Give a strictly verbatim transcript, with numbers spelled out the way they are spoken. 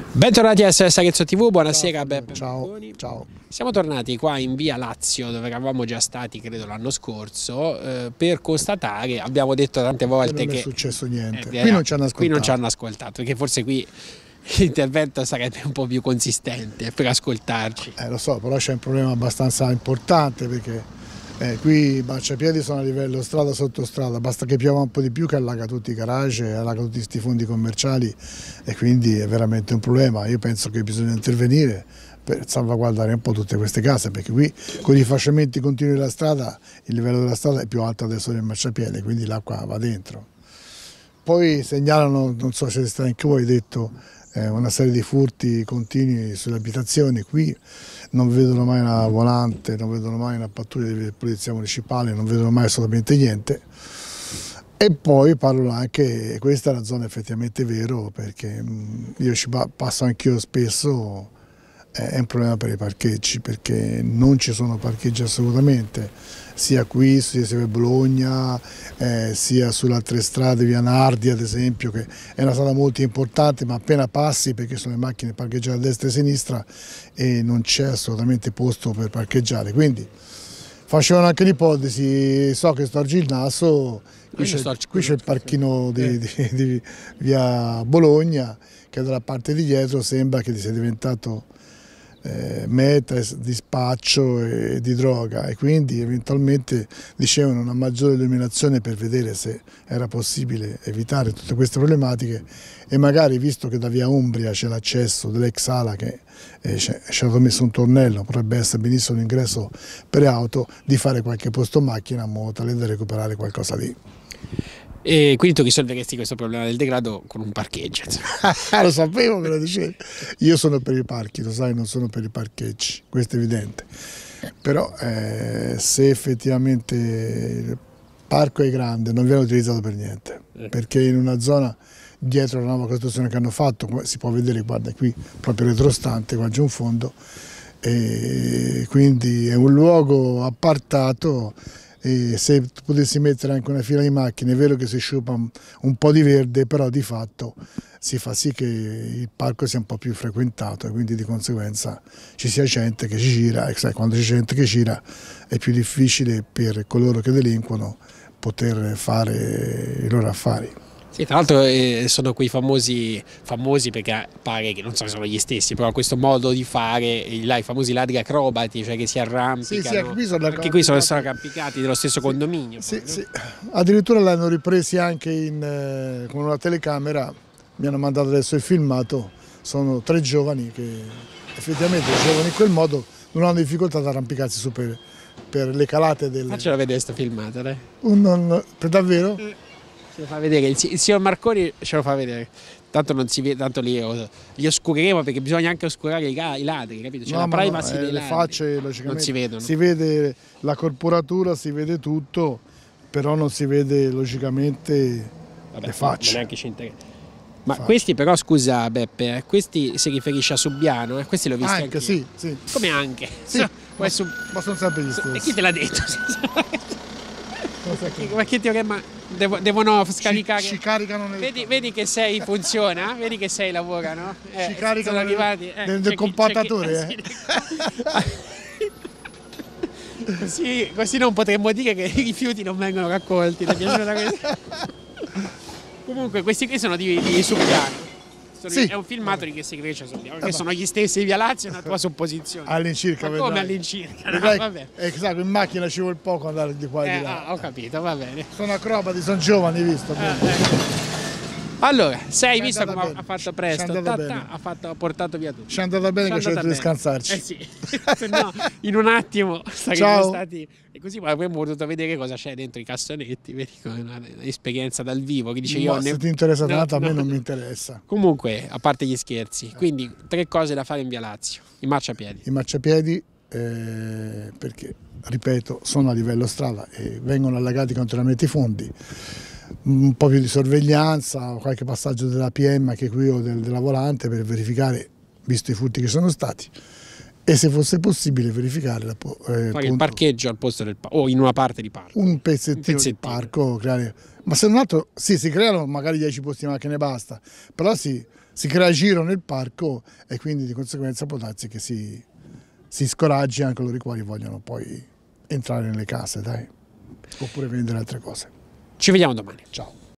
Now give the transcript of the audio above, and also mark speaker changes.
Speaker 1: Bentornati a S O S Arezzo T V, buonasera.
Speaker 2: Ciao,
Speaker 1: Beppe.
Speaker 2: ciao, ciao.
Speaker 1: Siamo tornati qua in via Lazio, dove eravamo già stati credo l'anno scorso, eh, per constatare, abbiamo detto tante volte
Speaker 2: non
Speaker 1: che...
Speaker 2: non è successo niente,
Speaker 1: eh,
Speaker 2: qui non ci hanno ascoltato.
Speaker 1: Qui non ci hanno ascoltato, perché forse qui l'intervento sarebbe un po' più consistente per ascoltarci.
Speaker 2: Eh, lo so, però c'è un problema abbastanza importante perché eh, qui i marciapiedi sono a livello strada sotto strada, basta che piova un po' di più che allaga tutti i garage, allaga tutti questi fondi commerciali e quindi è veramente un problema. Io penso che bisogna intervenire per salvaguardare un po' tutte queste case, perché qui con i fasciamenti continui della strada il livello della strada è più alto adesso del marciapiede, quindi l'acqua va dentro. Poi segnalano, non so se stai anche voi, hai detto, eh, una serie di furti continui sulle abitazioni. Qui non vedono mai una volante, non vedono mai una pattuglia di polizia municipale, non vedono mai assolutamente niente. E poi parlo anche, questa è una zona effettivamente vero, perché io ci passo anch'io spesso, è un problema per i parcheggi, perché non ci sono parcheggi assolutamente, sia qui, sia a Bologna, eh, sia sulle altre strade, via Nardi ad esempio, che è una strada molto importante, ma appena passi, perché sono le macchine parcheggiate a destra e a sinistra e non c'è assolutamente posto per parcheggiare. Quindi facevano anche l'ipotesi, so che storgi il naso, qui c'è il parchino di, di, di via Bologna, che dalla parte di dietro sembra che sia diventato Eh, meta di spaccio e di droga, e quindi eventualmente dicevano una maggiore illuminazione per vedere se era possibile evitare tutte queste problematiche, e magari, visto che da via Umbria c'è l'accesso dell'ex ala che eh, c'è stato messo un tornello, potrebbe essere benissimo un ingresso per auto, di fare qualche posto macchina in modo tale da recuperare qualcosa lì.
Speaker 1: E quindi tu risolveresti questo problema del degrado con un parcheggio?
Speaker 2: Lo sapevo che lo dicevi. Io sono per i parchi, lo sai, non sono per i parcheggi, questo è evidente. Però eh, se effettivamente il parco è grande non viene utilizzato per niente, perché in una zona dietro la nuova costruzione che hanno fatto, come si può vedere, guarda qui, proprio retrostante, qua c'è un fondo, e quindi è un luogo appartato. E se potessi mettere anche una fila di macchine, è vero che si sciupa un po' di verde, però di fatto si fa sì che il parco sia un po' più frequentato e quindi di conseguenza ci sia gente che ci gira, e sai, quando c'è gente che gira è più difficile per coloro che delinquono poter fare i loro affari.
Speaker 1: Sì, tra l'altro eh, sono quei famosi, famosi perché pare che non so se sono gli stessi, però questo modo di fare, là, i famosi ladri acrobati, cioè che si arrampicano,
Speaker 2: sì, sì, anche qui sono,
Speaker 1: anche qui sono arrampicati dello stesso condominio.
Speaker 2: Sì,
Speaker 1: poi,
Speaker 2: sì.
Speaker 1: No?
Speaker 2: Addirittura l'hanno ripresi anche in, eh, con una telecamera, mi hanno mandato adesso il filmato, sono tre giovani che effettivamente giovani in quel modo non hanno difficoltà ad arrampicarsi su per, per le calate del...
Speaker 1: Faccelo vedere questo filmato, dai.
Speaker 2: Un, un, per davvero?
Speaker 1: Eh. Ce lo fa vedere, il, il signor Marconi ce lo fa vedere, tanto non si vede, tanto li, li oscureremo perché bisogna anche oscurare i, i ladri, capito? C'è
Speaker 2: no,
Speaker 1: la privacy
Speaker 2: no, eh,
Speaker 1: dei
Speaker 2: le
Speaker 1: ladri,
Speaker 2: facce logicamente
Speaker 1: non si vedono.
Speaker 2: Si vede la corporatura, si vede tutto, però non si vede logicamente
Speaker 1: Vabbè,
Speaker 2: le facce.
Speaker 1: Neanche ci interessa. Ma
Speaker 2: Faccia.
Speaker 1: Questi però, scusa Beppe, eh, questi si riferisce a Subiano, eh? Questi l'ho visti
Speaker 2: anche,
Speaker 1: anche
Speaker 2: sì, sì.
Speaker 1: Come anche?
Speaker 2: Sì,
Speaker 1: So,
Speaker 2: ma,
Speaker 1: su...
Speaker 2: ma sono sempre gli stessi.
Speaker 1: E chi te l'ha detto? Ma che teorema devo, devono scaricare?
Speaker 2: Ci, ci caricano nel...
Speaker 1: Vedi, vedi che sei funziona? Vedi che sei lavora, no?
Speaker 2: Eh, ci caricano
Speaker 1: sono arrivati, eh,
Speaker 2: nel, nel compattatore.
Speaker 1: Chi, eh, così, così non potremmo dire che i rifiuti non vengono raccolti. Comunque questi qui sono di, di Subiano. Sì. È un filmato di che si cresce Subiano, che sono gli stessi di via Lazio, è una tua supposizione.
Speaker 2: All'incirca,
Speaker 1: ma come all'incirca? No, vabbè.
Speaker 2: Esatto, in macchina ci vuole poco andare di qua e
Speaker 1: eh,
Speaker 2: di là.
Speaker 1: Ah, ho capito, va bene.
Speaker 2: Sono acrobati, sono giovani, visto.
Speaker 1: Eh, eh. Allora, sei visto come
Speaker 2: bene.
Speaker 1: ha fatto presto, ta, ta, ha, fatto, ha portato via tutto.
Speaker 2: Ci è andata bene, che c'è da descansarci.
Speaker 1: Eh sì, se no in un attimo saremmo stati... E così avremmo potuto vedere cosa c'è dentro i cassonetti, vedi, come un'esperienza dal vivo. Che dice
Speaker 2: no,
Speaker 1: io
Speaker 2: se
Speaker 1: ne...
Speaker 2: ti interessa
Speaker 1: no,
Speaker 2: tanto, a me
Speaker 1: no.
Speaker 2: non mi interessa.
Speaker 1: Comunque, a parte gli scherzi, quindi tre cose da fare in via Lazio. I marciapiedi.
Speaker 2: I marciapiedi, eh, perché, ripeto, sono a livello strada e vengono allagati continuamente i fondi. Un po' più di sorveglianza, qualche passaggio della P M che qui o del, della volante per verificare, visto i furti che sono stati, e se fosse possibile verificare la, eh,
Speaker 1: fare il parcheggio al posto del parco o in una parte di parco,
Speaker 2: un pezzettino, un pezzettino. di parco, creare, ma se non altro sì, si creano magari dieci posti di macchine e basta, però si, si crea giro nel parco e quindi di conseguenza può darsi che si, si scoraggi anche coloro i quali vogliono poi entrare nelle case, dai, oppure vendere altre cose.
Speaker 1: Ci vediamo domani.
Speaker 2: Ciao.